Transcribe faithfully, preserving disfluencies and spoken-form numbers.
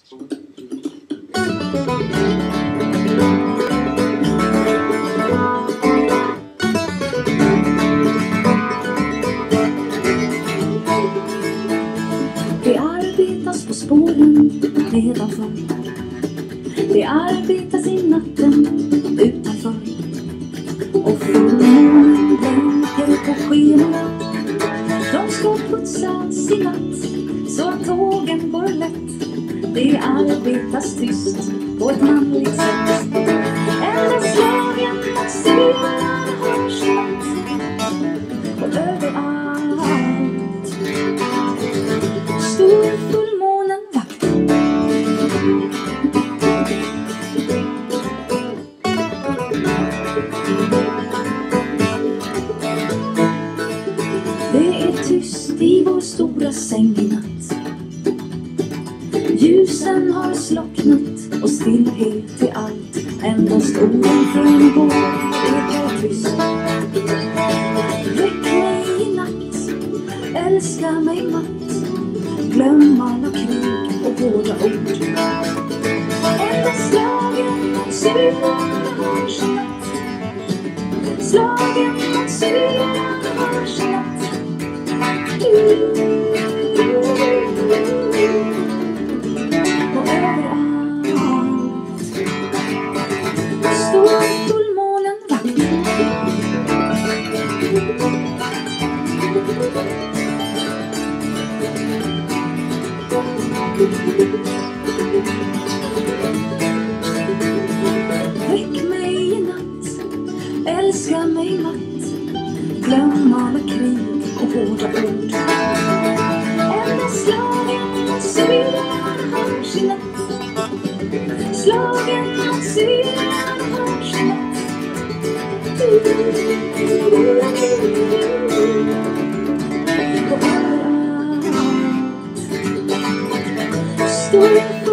Det arbetas på spåren nedanför. Det arbetas i natten utanför. Och fullmånen blänker på skenorna. De ska putsas i natt så att tågen går lätt. Det arbetas tyst på ett manligt sätt. Eldslagen mot styran hörs i natt. Och överallt står fullmånen vakt. Det är tyst i vår stora säng i natt. Ljusen har slocknat och stillhet är allt. Endast orden går är tyst. Väck mig i natt, älska mig matt. Glöm alla krig och hårda ord. Endast slagen mot syran hörs i natt. Slagen mot syran hörs i natt. Och överallt står fullmånen vakt. Väck mig i natt, älska mig matt. Glöm alla krig och hårda ord. Endast slagen mot syran hörs i natt. Slagen mot syran hörs i natt. Och överallt står